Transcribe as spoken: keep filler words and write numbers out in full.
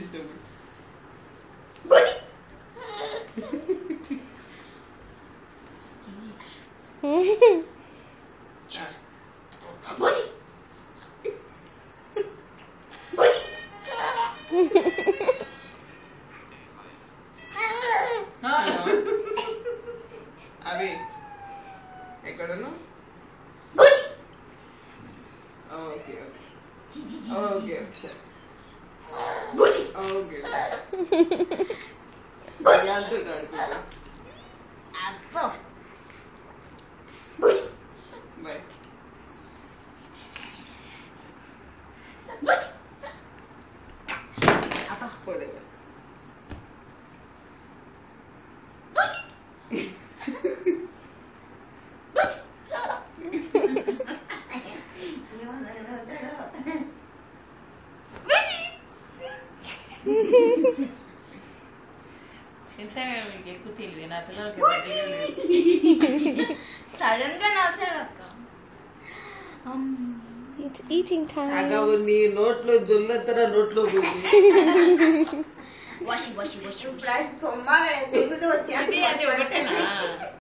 Vegetable అవి ఎక్కడను okay okay okay okay అంటున్నాడు బాయ్ ఎంత ఎక్కువ తెలివి నా పిల్లలకి సడన్ గా నవ్వుతాడు అక్క. It's eating time. సగం నీ నోట్లో జొల్లెత్తర నోట్లో వాషి వాషి వాషి ఇప్పుడు తొమ్మాలి వచ్చి అది ఒకటేనా